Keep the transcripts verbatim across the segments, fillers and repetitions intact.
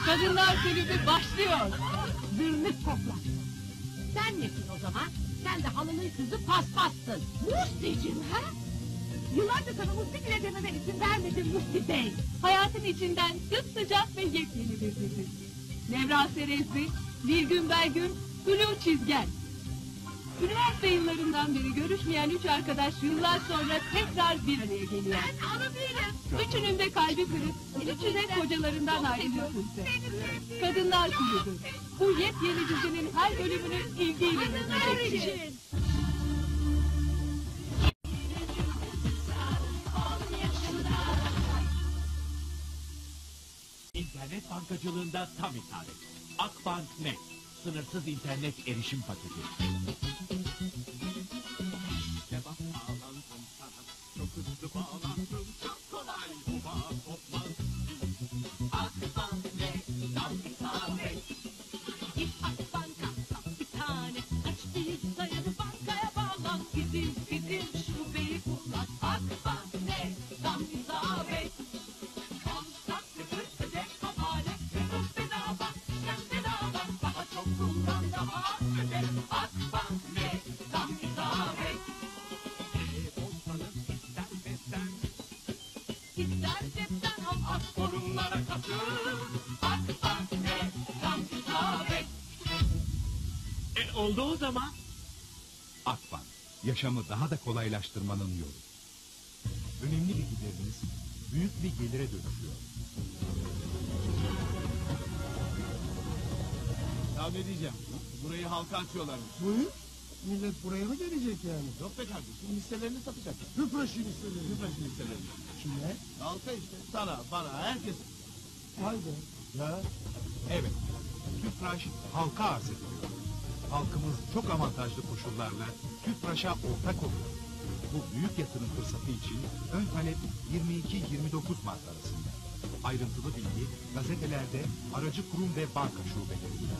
Kadınlar Kulübü başlıyor. Zırnık topla. Sen nesin o zaman? Sen de halının kızı paspassın. Musti'cim ha? Yıllarca sana Musti bile dememe izin vermedin Musti Bey. Hayatın içinden sıcak ve yepyeni bir dizi. Nevra Serezli, Nilgün Belgün, Hülya Çizgen. Üniversite yıllarından beri görüşmeyen üç arkadaş yıllar sonra tekrar bir araya geliyor. Ben onu değilim. Üçünün de kalbi kırık, üçü de kocalarından ayrılıyorsunuz. Kadınlar Kulübü. Bu yepyeni dizinin her bölümünü ilgiyle izleyeceksiniz. İnternet bankacılığında tam isabet. Akbank Net. Sınırsız internet erişim paketi. Cevap bağlantım sana. Çok hızlı bağlantım. Çok kolay. Bu bağ kopmaz. Akbank Net. Tam isabet. Git Akbank'a bir tane. Aç bilgisayarı bankaya bağlan. Bizim bizim şubeyi kullan. Akbank Net. Tam isabet. E oldu o zaman. Akbank, yaşamı daha da kolaylaştırmanın yolu. Önemli bilgileriniz büyük bir gelire dönüşüyor. Ya ne diyeceğim? Burayı halka açıyorlarmış. Buyur. Millet buraya mı gelecek yani? Yok be kardeşim, hisselerini satacaklar. Hüpraşin hisseleri. Hüpraşin hisselerini. Kime? Halka işte. Sana, bana, herkese. Vay be. Ya. Evet, Tüpraş halka arz ediliyor. Halkımız çok avantajlı koşullarla Tüpraş'a ortak oluyor. Bu büyük yatırım fırsatı için ön talep yirmi iki yirmi dokuz Mart arasında. Ayrıntılı bilgi gazetelerde, aracı kurum ve banka şubelerinde.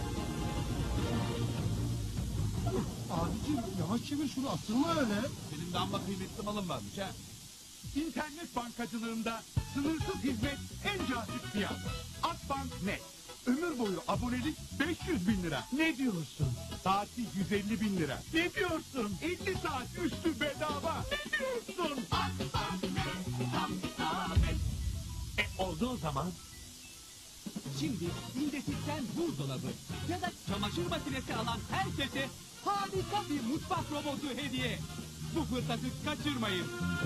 Abicim yavaş çevir şunu, asılma öyle. Benim de amma kıymetli malım varmış ha. İnternet bankacılığında sınırsız hizmet en cazip fiyat. Akbank Net. Ömür boyu abonelik beş yüz bin lira. Ne diyorsun? Saati yüz elli bin lira. Ne diyorsun? elli saat üstü bedava. Ne diyorsun? Akbank Net. Tam isabet. E oldu o zaman. Şimdi İndesit'ten buzdolabı ya da çamaşır makinesi alan herkese harika bir mutfak robotu hediye. Bu fırsatı kaçırmayın.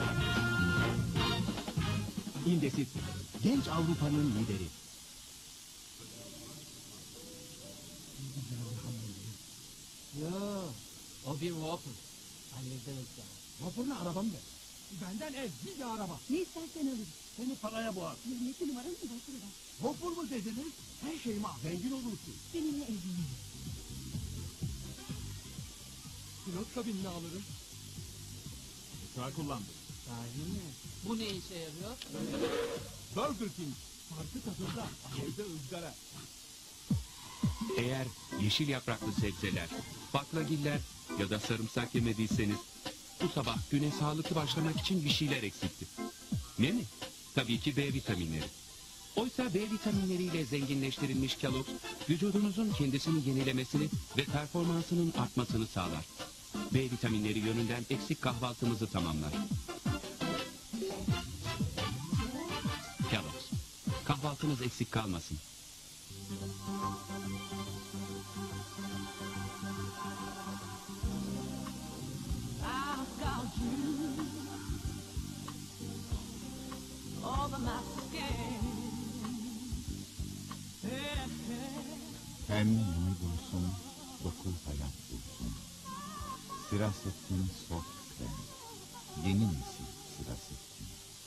İndesit, genç Avrupa'nın lideri. Ya O bir Whopper. Hallederiz ya. vapurla arabam be. Benden ev, bir de araba. Ne istersen alırım. Seni paraya boğar. yirmi numaranın vapuru var. Vapur mu dediniz? Her şeyime zengin olursun. Seninle evlenirim. Pilot kabinini alırım. Uçağı kullandım. Sahi mi? Bu ne işe yarıyor? Burger King. Farklı tadında. Evde ızgara. Eğer yeşil yapraklı sebzeler, baklagiller ya da sarımsak yemediyseniz bu sabah güne sağlıklı başlamak için bir şeyler eksikti. Ne mi? Tabii ki B vitaminleri. Oysa B vitaminleriyle zenginleştirilmiş Kellogg, vücudunuzun kendisini yenilemesini ve performansının artmasını sağlar. B vitaminleri yönünden eksik kahvaltımızı tamamlar. Kellogg, kahvaltınız eksik kalmasın. I've got you over my skin. Yeah, yeah. Hem yeni bulsun, dokuz hayat bulsun. Sirasettin soft krem. Yeni nesil Sirasettin.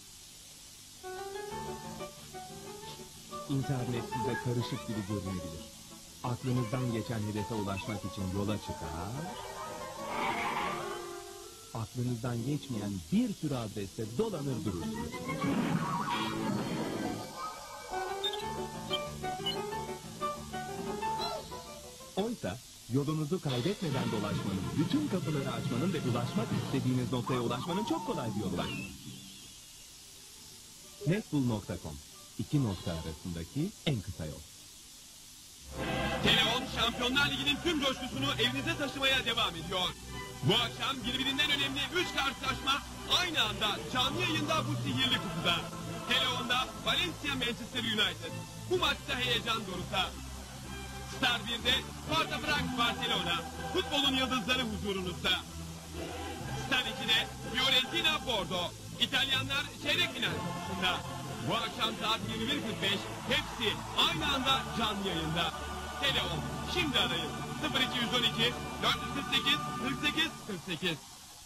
İnternet size karışık gibi görünebilir. Aklınızdan geçen hedefe ulaşmak için yola çıkar, aklınızdan geçmeyen bir sürü adreste dolanır durursunuz. Oysa yolunuzu kaybetmeden dolaşmanın, bütün kapıları açmanın ve ulaşmak istediğiniz noktaya ulaşmanın çok kolay bir yolu var. netbul nokta com iki nokta arasındaki en kısa yol. Teleon Şampiyonlar Ligi'nin tüm coşkusunu evinize taşımaya devam ediyor. Bu akşam birbirinden önemli üç karşılaşma aynı anda canlı yayında bu sihirli kutuda. Teleon'da Valencia Manchester United. Bu maçta heyecan dorukta. Star birde Sparta Prag Barcelona. Futbolun yıldızları huzurunuzda. Star ikide Fiorentina Bordeaux. İtalyanlar çeyrek final konusunda. Bu akşam saat yirmi bir kırk beş hepsi aynı anda canlı yayında. Teleon şimdi arayın. sıfır iki yüz on iki dört yüz kırk sekiz kırk sekiz kırk sekiz.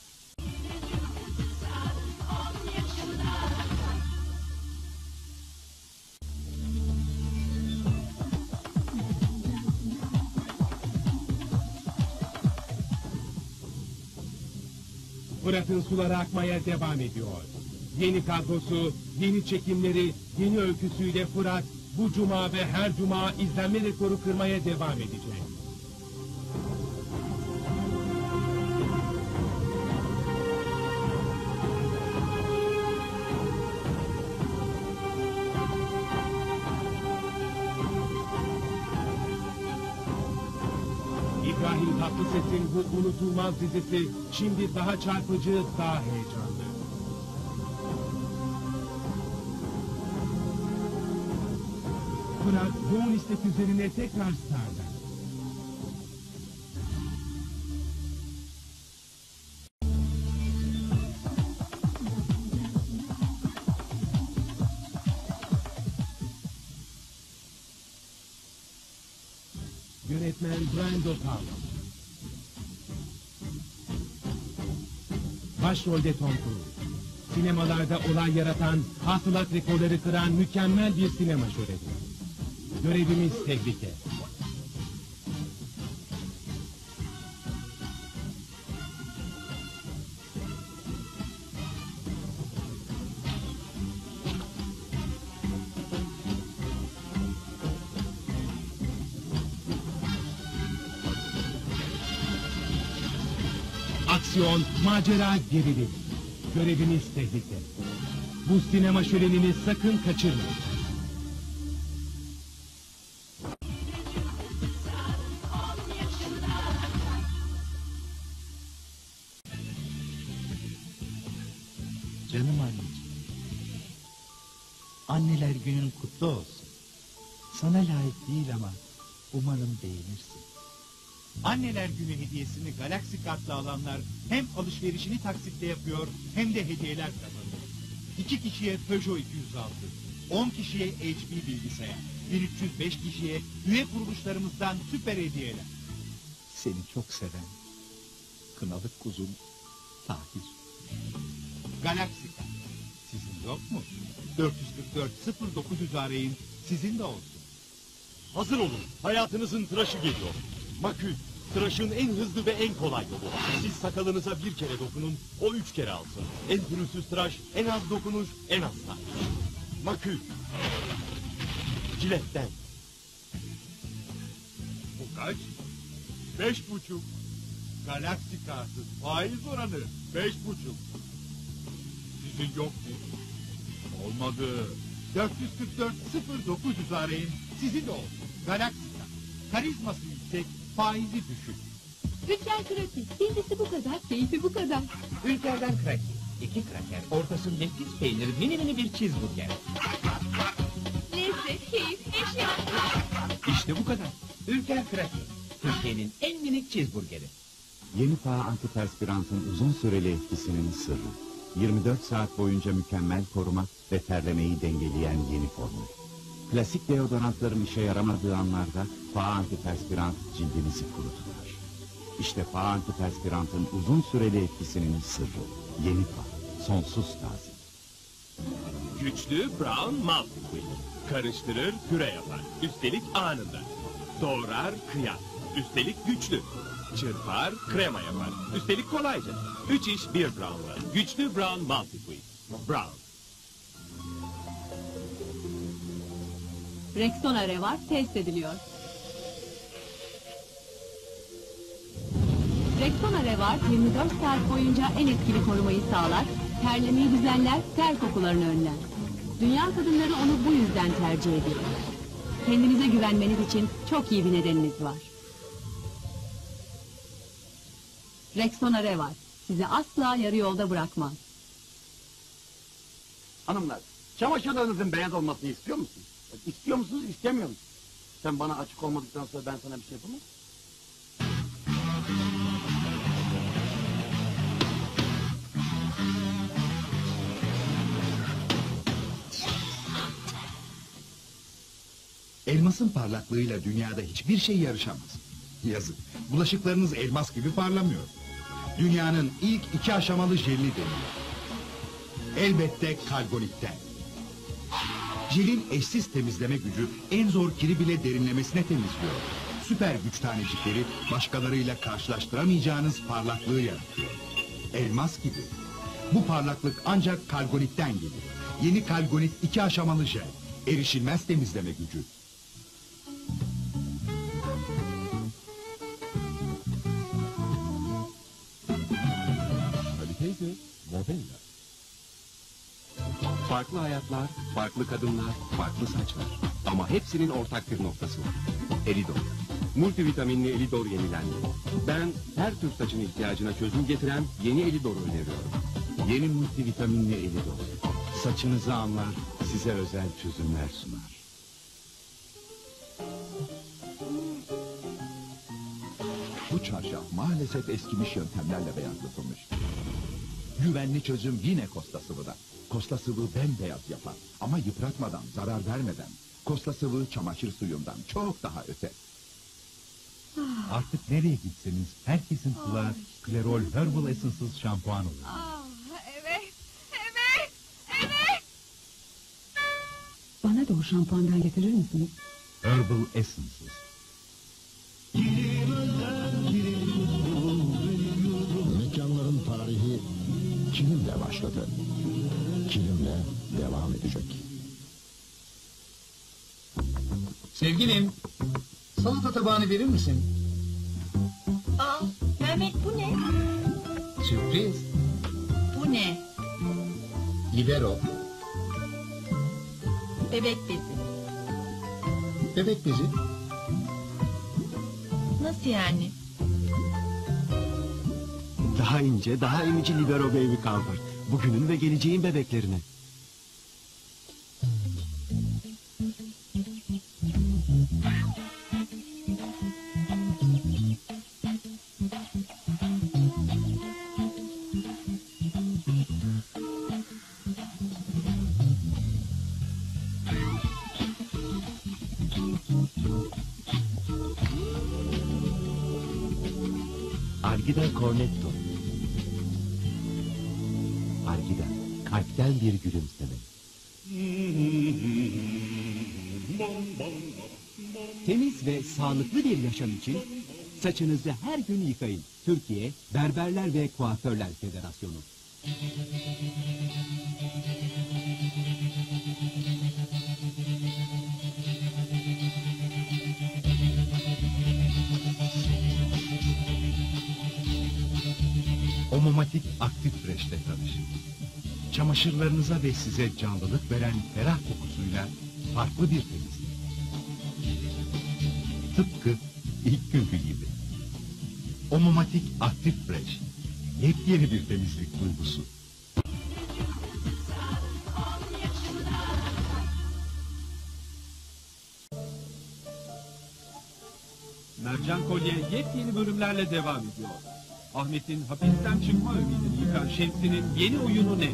Fırat'ın suları akmaya devam ediyor. Yeni kadrosu, yeni çekimleri, yeni öyküsüyle Fırat bu cuma ve her cuma izlenme rekoru kırmaya devam edecek. İbrahim Tatlıses'in bu unutulmaz dizisi şimdi daha çarpıcı, daha heyecanlı. Fırat yoğun istek üzerine tekrar Star'da. Yönetmen Brando Paulo. Başrolde Tom Cruise. Sinemalarda olay yaratan, hasılat rekorları kıran mükemmel bir sinema şöhreti. Görevimiz tehlike. Aksiyon, macera, gerilim. Görevimiz tehlike. Bu sinema şölenini sakın kaçırmayın. Canım anneciğim. Anneler günün kutlu olsun. Sana layık değil ama umarım beğenirsin. Anneler Günü hediyesini Galaxy Kart'la alanlar hem alışverişini taksitle yapıyor hem de hediyeler kazanıyor. iki kişiye Peugeot iki yüz altı, on kişiye H P bilgisayar, bin üç yüz beş kişiye üye kuruluşlarımızdan süper hediyeler. Seni çok seven kınalık kuzum Tahir. Galaxy Kart. Sizin yok mu? dört yüz kırk dört sıfır dokuz yüz arayın, sizin de olsun. Hazır olun. Hayatınızın tıraşı geliyor. Makül, tıraşın en hızlı ve en kolay yolu. Siz sakalınıza bir kere dokunun, o üç kere alsın. En pürüzsüz tıraş, en az dokunuş, en az saç. Makül. Ciletten. Bu kaç? Beş buçuk. Galaxy Kart'ın faiz oranı beş buçuk. Sizin yok mu? Olmadı. dört yüz kırk dört sıfır dokuz yüz arayın, sizin de olsun. Galaxy Kart. Karizması yüksek, faizi düşük. Ülker Kratik. Birincisi bu kadar, keyfi bu kadar. Ülker'den Kratik. İki kraker, ortası nefis peynir, mini mini bir cheeseburger. Lezzet, keyif, eşya. İşte bu kadar. Ülker Kratik. Türkiye'nin en minik cheeseburgeri. Yeni Fa antiperspirantın uzun süreli etkisinin sırrı. yirmi dört saat boyunca mükemmel koruma ve terlemeyi dengeleyen yeni formül. Klasik deodorantların işe yaramadığı anlarda Fa antiperspirant cildinizi kurutur. İşte Fa antiperspirantın uzun süreli etkisinin sırrı. Yeni Fa, sonsuz taze. Güçlü Brown Multiqueen. Karıştırır, püre yapar. Üstelik anında. Doğrar, kıyar. Üstelik güçlü. Çırpar, krema yapar. Üstelik kolayca. Üç iş bir Brown'la. Güçlü Brown Multiqueen. Brown. Rexona Revar test ediliyor. Rexona Revar yirmi dört saat boyunca en etkili korumayı sağlar, terlemeyi düzenler, ter kokularını önler. Dünya kadınları onu bu yüzden tercih ediyor. Kendinize güvenmeniz için çok iyi bir nedeniniz var. Rexona Reval sizi asla yarı yolda bırakmaz. Hanımlar, çamaşırlarınızın beyaz olmasını istiyor musunuz? İstiyor musunuz, istemiyor musunuz? Sen bana açık olmadıktan sonra ben sana bir şey yapamam. Elmasın parlaklığıyla dünyada hiçbir şey yarışamaz. Yazık, bulaşıklarınız elmas gibi parlamıyor. Dünyanın ilk iki aşamalı jelli deniyor. Elbette Kalgonit'ten. Jelin eşsiz temizleme gücü en zor kiri bile derinlemesine temizliyor. Süper güç tanecikleri başkalarıyla karşılaştıramayacağınız parlaklığı yaratıyor. Elmas gibi. Bu parlaklık ancak Kalgonit'ten gelir. Yeni Kalgonit iki aşamalı jel. Erişilmez temizleme gücü. Hadi teyze, modella. Farklı hayatlar, farklı kadınlar, farklı saçlar. Ama hepsinin ortak bir noktası var. Elidor. Multivitaminli Elidor yenilendi. Ben her tür saçın ihtiyacına çözüm getiren yeni Elidor'u öneriyorum. Yeni multivitaminli Elidor. Saçınızı anlar, size özel çözümler sunar. Bu çarşaf maalesef eskimiş yöntemlerle beyazlatılmış. Güvenli çözüm yine Kosta Sıvı'da. Kosta Sıvı bembeyaz yapar ama yıpratmadan, zarar vermeden. Kosta Sıvı çamaşır suyundan çok daha öte. Artık nereye gitseniz herkesin kulağı Klerol Herbal Essences şampuan olur. Ah, evet, evet, evet. Bana da o şampuandan getirir misiniz? Herbal Essences. Mekanların tarihi kilimle başladı. Kilimle devam edecek. Sevgilim, salata tabağını verir misin? Aa, Mehmet bu ne? Sürpriz. Bu ne? Libero. Bebek bezi. Bebek bezi. Nasıl yani? Daha ince, daha emici Libero Baby Comfort. Bugünün ve geleceğin bebeklerine. Argida Cornetto. Argida, kalpten bir gülümseme. Temiz ve sağlıklı bir yaşam için saçınızı her gün yıkayın. Türkiye Berberler ve Kuaförler Federasyonu. Omomatik Aktif Fresh'te tanışın. Çamaşırlarınıza ve size canlılık veren ferah kokusuyla farklı bir temizlik. Tıpkı ilk günkü gibi. Omomatik Aktif Fresh. Yepyeni bir temizlik duygusu. Mercan Kolye yepyeni bölümlerle devam ediyor. Ahmet'in hapisten çıkma ümidini yıkan Şemsi'nin yeni oyunu ne?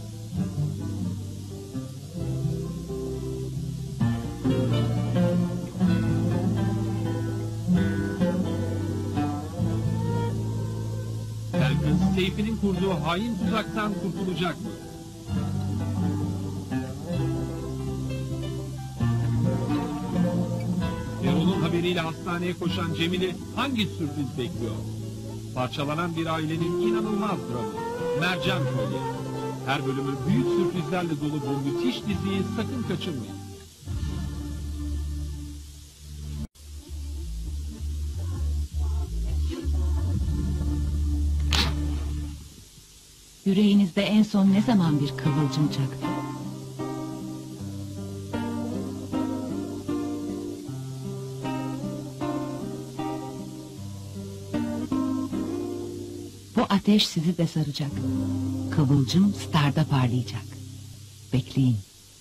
Belkıs Seyfi'nin kurduğu hain tuzaktan kurtulacak mı? Erol'un haberiyle hastaneye koşan Cemil'i hangi sürpriz bekliyor? Parçalanan bir ailenin inanılmaz dramı. Mercan Kolye. Her bölümü büyük sürprizlerle dolu bu müthiş diziyi sakın kaçırmayın. Yüreğinizde en son ne zaman bir kıvılcım çaktı? Bu ateş sizi de saracak. Kıvılcım starda parlayacak. Bekleyin.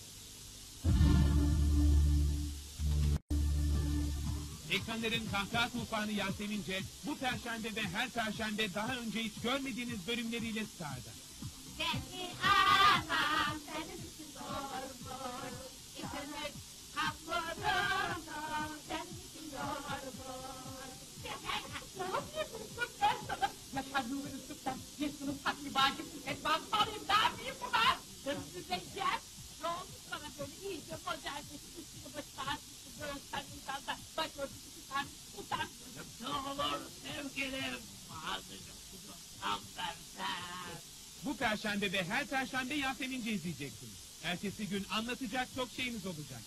Ekranların kahkaha tufanı Yasemince bu perşembe ve her perşembe daha önce hiç görmediğiniz bölümleriyle starda. Seni aramam, senin için zor zor. İnternet kaplarım, senin için zor zor. Ne yapıyorsun kız ben sana? Yaşadığımın üstünden bir sınıf haklı bacımsın. Etmem alayım, ne yapayım buna? Hırsızlayacağım. Ne oldu sana böyle iyice kocarsın. Üstünü başına açmışsın, göğüsten insandan. Başörtüsü tutar, utarsın. Ne olur sevgilim, ağzını kuzumdan versen. Bu perşembe ve her perşembe Yasemince izleyeceksiniz. Ertesi gün anlatacak çok şeyiniz olacak.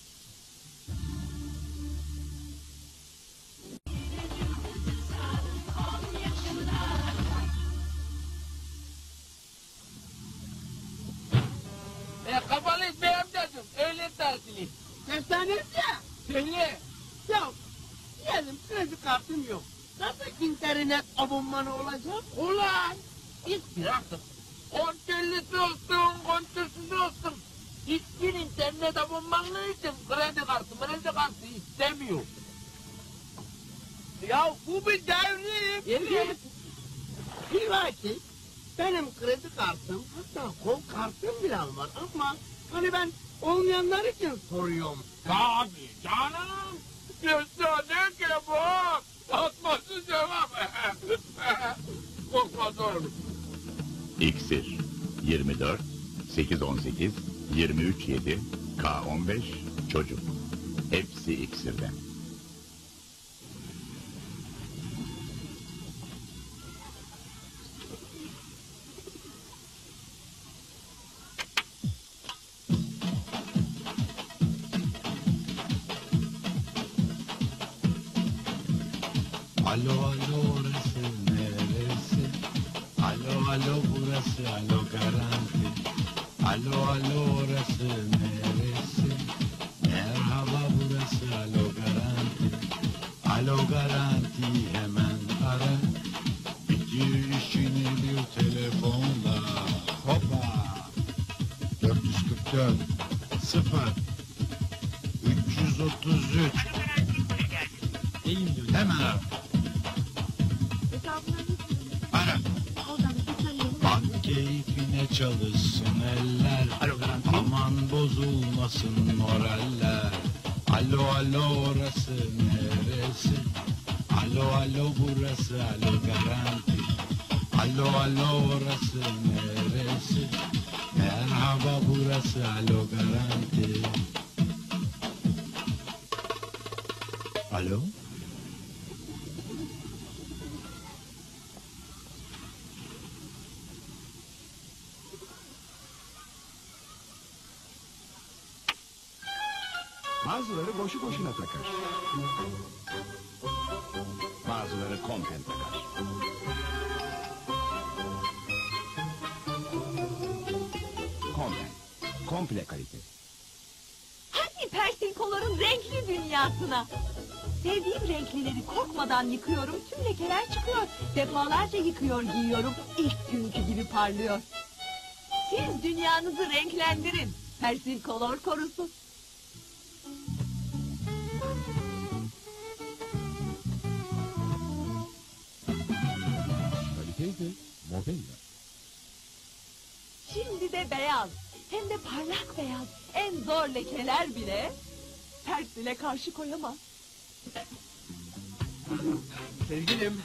E kapalı bir amcacım, öğle tatili. Dershanesi ya. Söyle. Ya, diyelim kredi kartım yok. Nasıl internet abonmanı olacak? Ulan, biz bıraktık. Kontürlüsü olsun, kontürsüz olsun. Hiçbir internet abonmanlığı için kredi kartı, kredi kartı istemiyor. Ya bu bir devrim. Evet. Bir var ki, benim kredi kartım, hatta kol kartım bile var ama hani ben olmayanlar için soruyorum. Tabii canım. Gösterdi ki bu. Atması cevap. Korkmaz olur. İksir yirmi dört, sekiz on sekiz, yirmi üç yedi, K on beş, çocuk. Hepsi iksirden. Alo alo orası neresi? Alo alo burası alo garanti. Alo alo orası neresi? Merhaba burası alo garanti. Alo garanti hemen ara. Bitir işini bir telefonla. Hoppa. dört yüz kırk dört sıfır üç yüz otuz üç. Hemen ara. Ara. Bak keyfine çalışsın eller. Aman bozulmasın moraller. Alo alo orası neresi? Alo alo burası alo garanti. Alo alo orası neresi? Merhaba burası alo garanti. Alo? Bazıları boşu boşuna takar. Bazıları konten takar. Konten. Komple kalite. Hadi Persilkoların renkli dünyasına. Sevdiğim renklileri korkmadan yıkıyorum, tüm lekeler çıkıyor. Defalarca yıkıyor giyiyorum, ilk günkü gibi parlıyor. Siz dünyanızı renklendirin, Persilkolor korusun. Kaliteydi. Modella. Şimdi de beyaz, hem de parlak beyaz. En zor lekeler bile Persil'e karşı koyamaz. Sevgilim.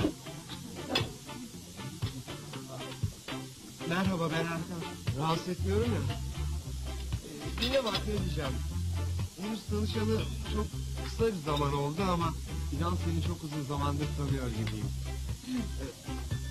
Merhaba ben Erkan. Rahatsız etmiyorum ya. Ee, yine bak ne diyeceğim. Henüz tanışalı çok kısa bir zaman oldu ama inan seni çok uzun zamandır tanıyor gibiyim. Ee,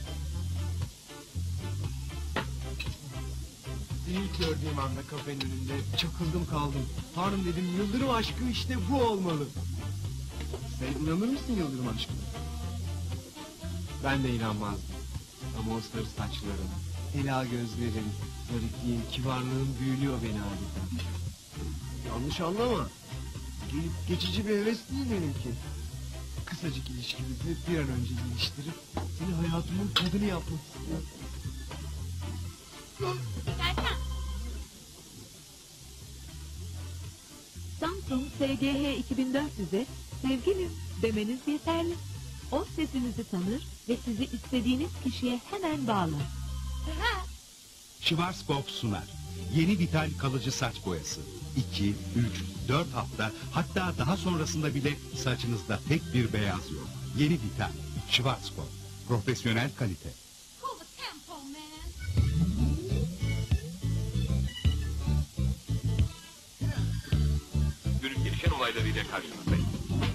İlk gördüğüm anda kafenin önünde çakıldım kaldım. Tanrım dedim, yıldırım aşkı işte bu olmalı. Sen inanır mısın yıldırım aşkına? Ben de inanmazdım. Ama o sarı saçların, ela gözlerin, zarifliğin, kibarlığın büyülüyor beni adeta. Yanlış anlama. Gelip geçici bir heves değil benimki. kısacık ilişkimizi bir an önce geliştirip seni hayatımın kadını yapmak istiyorum. Samsung S G H iki bin dört yüze sevgilim demeniz yeterli. O sesinizi tanır ve sizi istediğiniz kişiye hemen bağlar. Schwarzkopf sunar. Yeni vital kalıcı saç boyası. iki, üç, dört hafta hatta daha sonrasında bile saçınızda tek bir beyaz yok. Yeni vital. Schwarzkopf. Profesyonel kalite. Günün gelişen olaylarıyla karşınızdayız.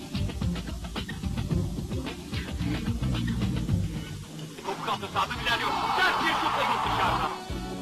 Topuk altı sahada ilerliyor. Sert bir şutla yok dışarıda.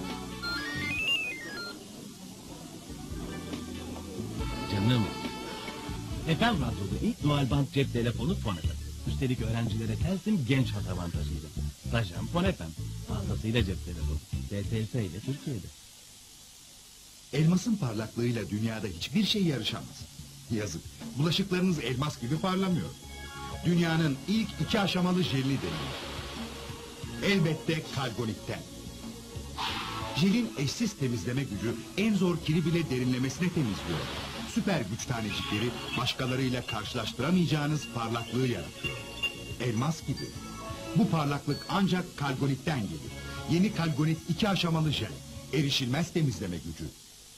Canım. F M Radyo'da ilk dual band cep telefonu Fonefem. Üstelik öğrencilere Telsim genç hat avantajıyla. Rajan Fonefem. Fazlasıyla cep telefonu. D T S ile Türkiye'de. Elmasın parlaklığıyla dünyada hiçbir şey yarışamaz. Yazık. Bulaşıklarınız elmas gibi parlamıyor. Dünyanın ilk iki aşamalı jelini deneyin. Elbette Kalgonit'ten. Jelin eşsiz temizleme gücü en zor kiri bile derinlemesine temizliyor. Süper güç tanecikleri başkalarıyla karşılaştıramayacağınız parlaklığı yaratıyor. Elmas gibi. Bu parlaklık ancak Kalgonit'ten gelir. Yeni Kalgonit iki aşamalı jel. Erişilmez temizleme gücü.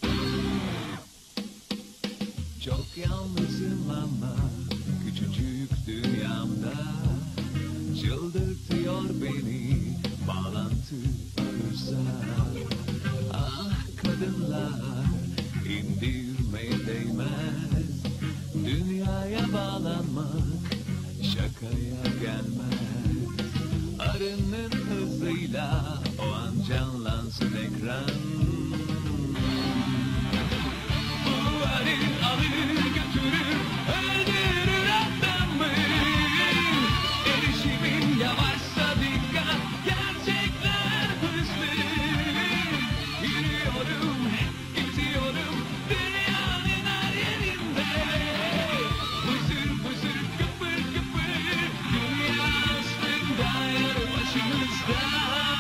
Çok yalnızım ama küçücük dünyamda çıldırtıyor beni bağlantı uzak. Ah kadınlar indirme değmez, dünyaya bağlanmak şakaya gelmez. Arının hızıyla o an canlansın ekran. Bu arı alır götürür öldürür adamı. Erişimin yavaşsa dikkat, gerçekler hızlı. Yürüyorum, gidiyorum dünyanın her yerinde. Fısır fısır kıpır kıpır, dünya aslında yanı başımızda.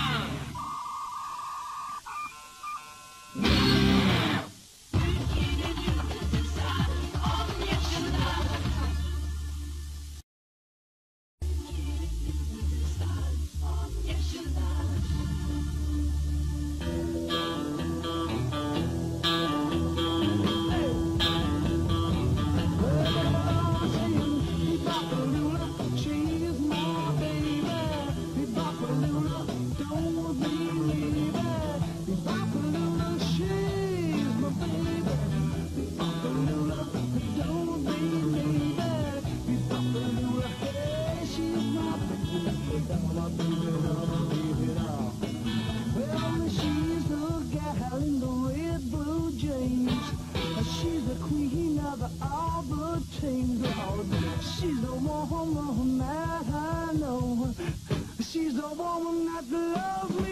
She's the woman that I know. She's the woman that loves me.